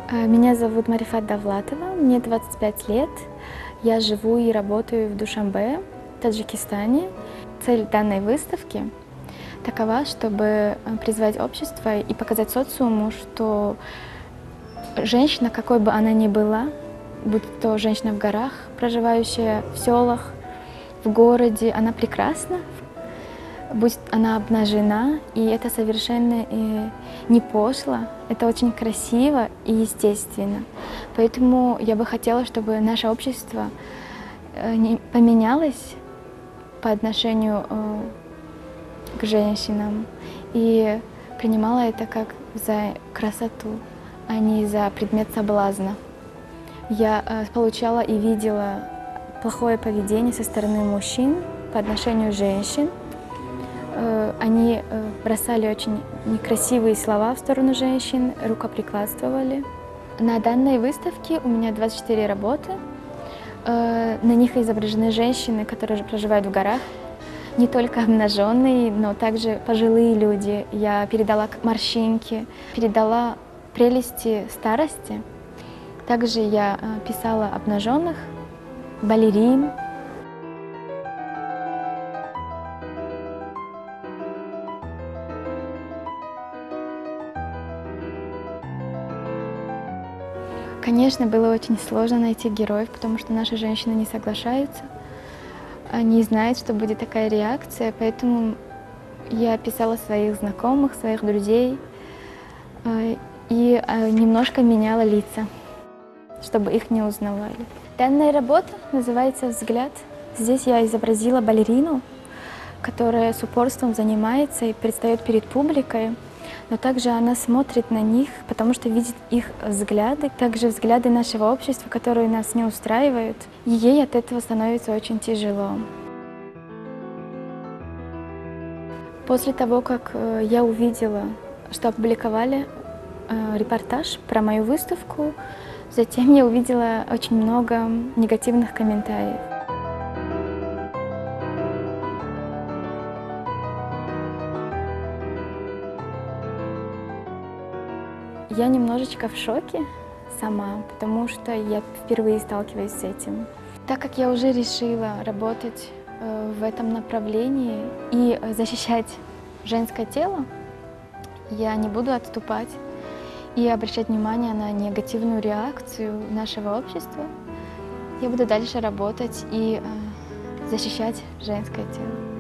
Меня зовут Марифат Давлатова, мне 25 лет. Я живу и работаю в Душанбе, Таджикистане. Цель данной выставки такова, чтобы призвать общество и показать социуму, что женщина, какой бы она ни была, будь то женщина в горах, проживающая в селах, в городе, она прекрасна, будь она обнажена, и это совершенно не пошло, это очень красиво и естественно. Поэтому я бы хотела, чтобы наше общество поменялось по отношению к женщинам и принимало это как за красоту, а не за предмет соблазна. Я получала и видела плохое поведение со стороны мужчин по отношению к женщин. Они бросали очень некрасивые слова в сторону женщин, рукоприкладствовали. На данной выставке у меня 24 работы. На них изображены женщины, которые проживают в горах, не только обнаженные, но также пожилые люди. Я передала морщинки, передала прелести старости. Также я писала обнаженных, балерин. Конечно, было очень сложно найти героев, потому что наши женщины не соглашаются. Они знают, что будет такая реакция, поэтому я писала своих знакомых, своих друзей и немножко меняла лица, чтобы их не узнавали. Данная работа называется «Взгляд». Здесь я изобразила балерину, которая с упорством занимается и предстает перед публикой. Но также она смотрит на них, потому что видит их взгляды, также взгляды нашего общества, которые нас не устраивают. И ей от этого становится очень тяжело. После того, как я увидела, что опубликовали репортаж про мою выставку, затем я увидела очень много негативных комментариев. Я немножечко в шоке сама, потому что я впервые сталкиваюсь с этим. Так как я уже решила работать в этом направлении и защищать женское тело, я не буду отступать и обращать внимание на негативную реакцию нашего общества. Я буду дальше работать и защищать женское тело.